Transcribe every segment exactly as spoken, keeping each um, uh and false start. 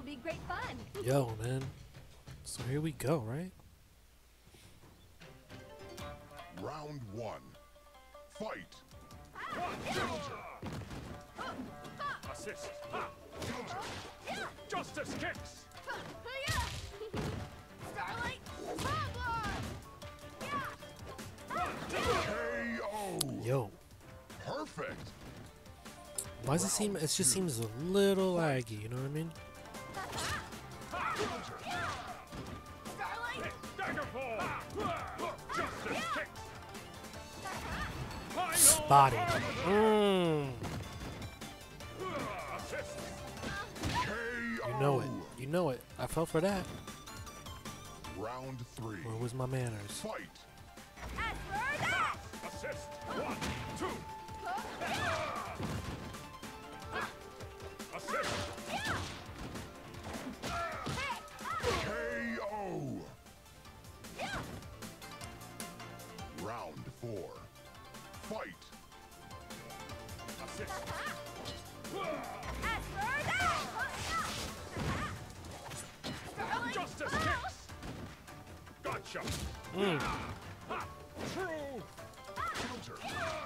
be great fun. Yo, man. So here we go, right? Round one. Fight. Assist. Justice kicks. Starlight, Bomb! K O. Yo. Perfect. Why does it seem, it just seems a little laggy, you know what I mean? Starlight, Daggerfall. Justice kicks. Final Body. Mmm. assist. K O. You know it. You know it. I fell for that. Round three. Where was my manners? Fight. Assist. One, two. Assist. K O. Round four. Fight. Assist. Justice kicks. Gotcha. Mm. True. Counter.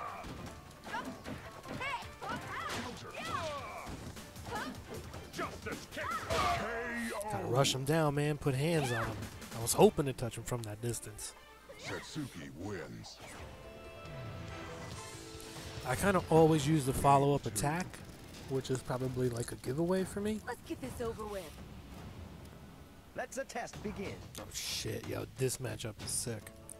Counter. Justice kicks. K Gotta O. rush him down, man. Put hands on him. I was hoping to touch him from that distance. Setsuki wins. I kind of always use the follow-up attack, which is probably like a giveaway for me. let's get this over with. Let the test begin. Oh shit, yo, this matchup is sick.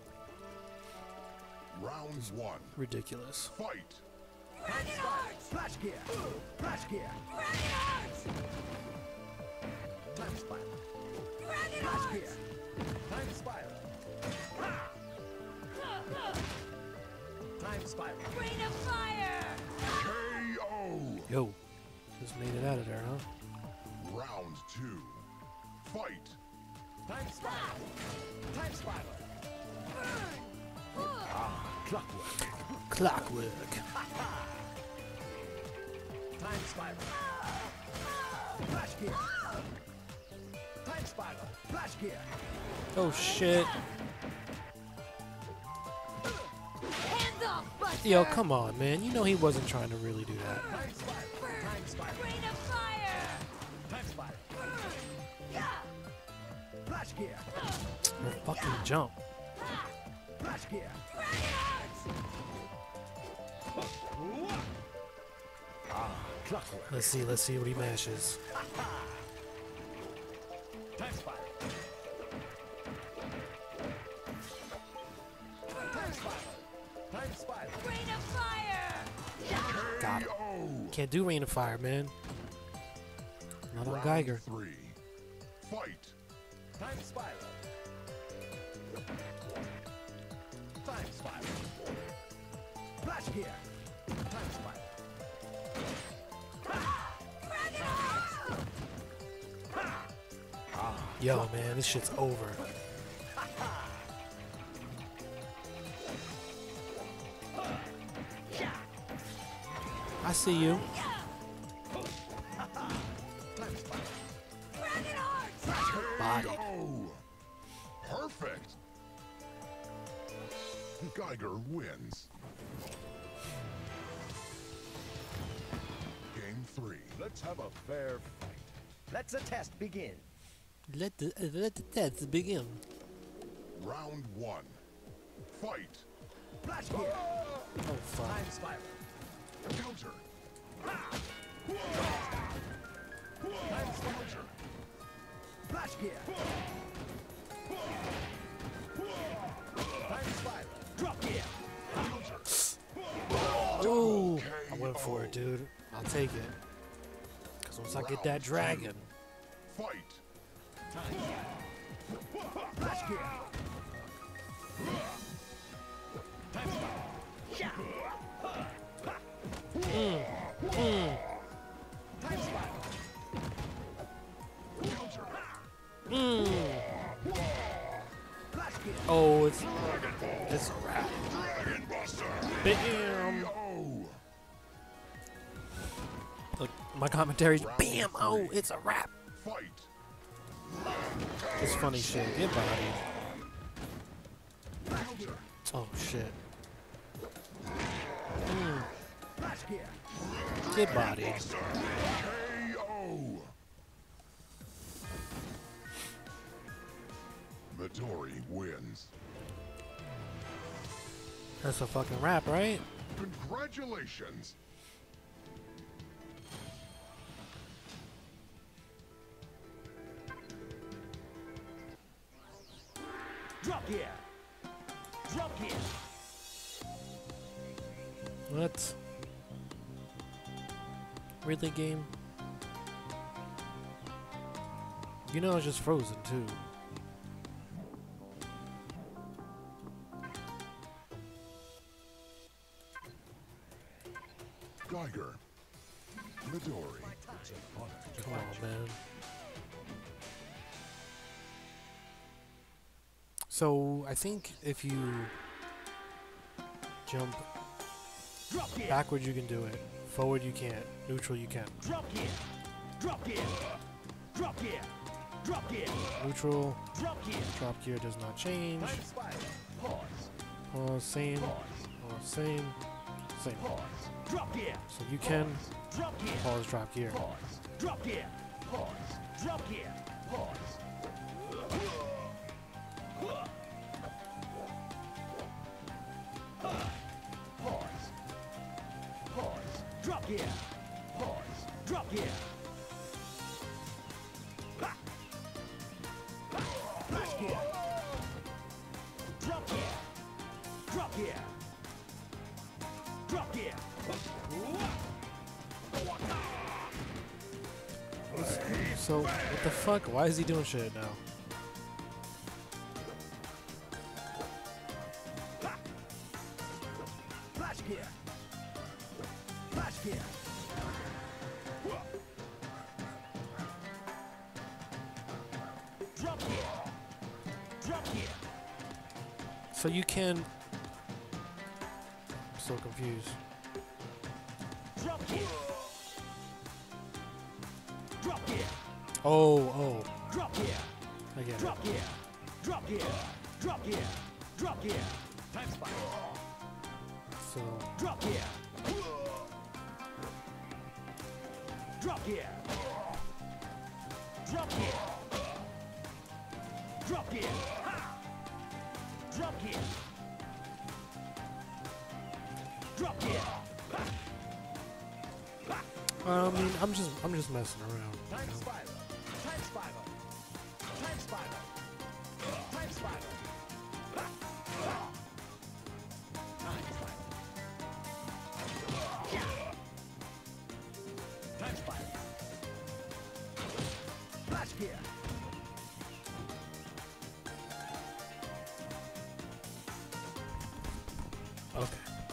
Round one. Ridiculous. Fight. Flash gear. Flash gear. Time spiral. Flash gear. Time spiral. Time spiral. Rain of fire! K O. Yo, just made it out of there, huh? Round two. Fight. Time spiral. Time spiral. Ah, clockwork. Clockwork. Time spiral. Flash gear. Time spiral. Flash gear. Oh shit. Hands off, Buster! Yo, come on, man. You know he wasn't trying to really do that. Time spiral. Time spiral. Rain of fire! Time spiral. Flash gear. Or fucking jump. Flash gear. Ah, clockwork. Let's see, let's see what he mashes. Time spiral. Time spiral. Time spiral. Rain of fire! Got it. K O. Can't do Rain of Fire, man. Not on Round Geiger. three. Fight. Time spiral. Time spiral. Flash gear. Time spiral. Yo, man, this shit's over. I see you. Time spiral. Body. Oh, perfect. Geiger wins. Game three. Let's have a fair fight. Let the test begin. Let the uh, let the test begin. Round one. Fight. Flash gear. Oh fuck. Time spiral. Counter. Time spiral. Flash gear. Time spiral. Drop gear. Ooh, I went for it, dude. I'll take it. Cause once I get that dragon, Fight. Flash gear. Time spiral. mm, mm, Time spiral. Counter. mm. Flash gear. Oh, it's it's a wrap. Dragon Buster. Bam. Oh. Look, my commentary's bam. Oh, it's a wrap. Fight. This funny shit. Get bodied. Counter. Oh shit. Mm, Flash gear. get bodied. K O. Midori wins. That's a fucking rap, right? Congratulations. Drop gear. Drop gear. What? Really, game? You know it's just frozen too. Geiger. Midori. Come on, man. So I think if you jump Drop gear. backward, you can do it. Forward, you can't. Neutral, you can. Drop gear. Drop gear. Drop gear. Drop gear. Neutral, Drop gear. drop gear does not change. Time spiral. Pause. Pause, same. Pause. Pause, same. Same. Pause. Drop gear. So you can Drop gear. pause, drop gear. Pause. Drop gear. Pause. Drop gear. Pause. Pause. Pause. Drop gear. Pause. Drop gear. Ha. Ha. Flash gear. Drop gear. Drop gear. Drop gear. So what the fuck? Why is he doing shit now? Flash gear. Flash gear. Drop gear. Drop gear. So you can. I'm so confused. Drop gear. Drop gear. Oh, oh, Drop gear. I get it. Drop gear. Drop gear. Drop gear. Drop gear. Time spiral. So Drop gear. Drop gear. Drop gear. Drop gear. Ha! Drop gear. Drop gear. Ha! Ha! I mean, I'm just, I'm just messing around. You Time know? spiral. Time spiral. Time spiral. Time spiral. Ha! Ha! Time spiral. Time spiral. Flash gear. Okay.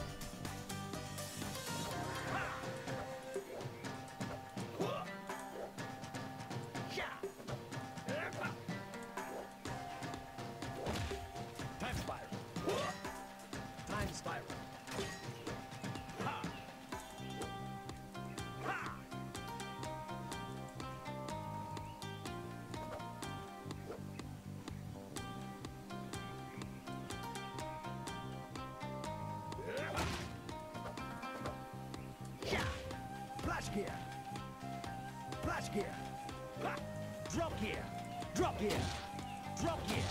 Time spiral. Time spiral. Ha! Ha! Flash gear. Flash gear. Ha! Drop gear. Drop gear. Drop gear.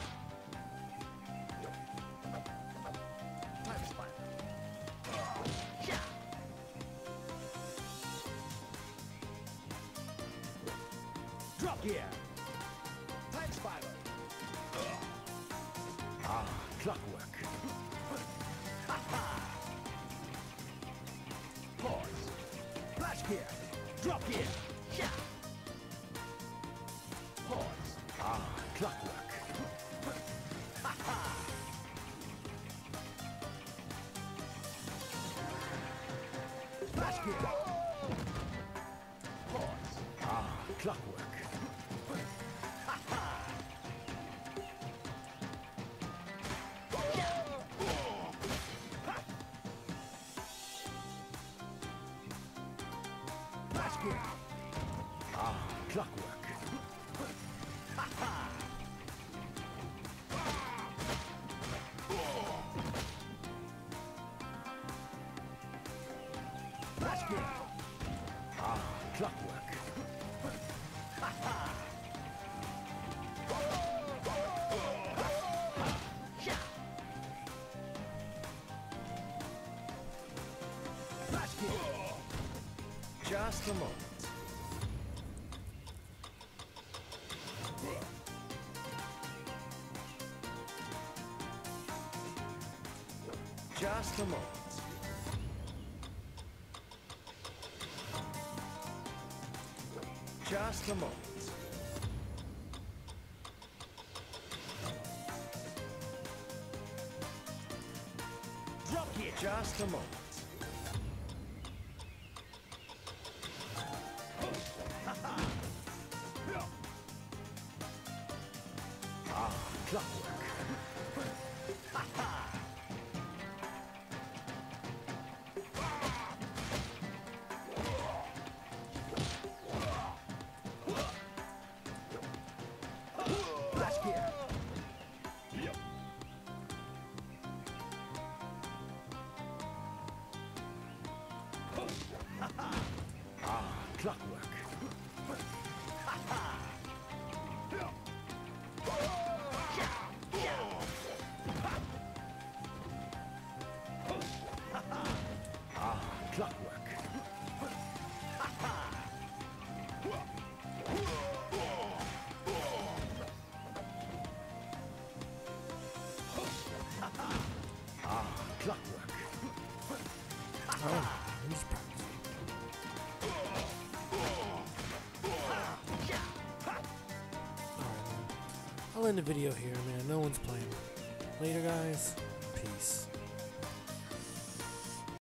Time spiral. Yeah. Drop gear. Time spiral. Ah, clockwork. Pause. Flash gear. Drop gear. Yeah. Pause. Ah, clockwork. Flash gear. Pause. Ah, clockwork. Flash gear. Ah, clockwork. Just a moment. Just a moment. Just a moment. Drop here. Just a moment. Ah, clockwork. Flash gear. Yep. Ah, clockwork. Ah, clockwork. Ah, clockwork. Oh, I'm just practicing. Alright, man. I'll end the video here, man. No one's playing. Later, guys. Peace.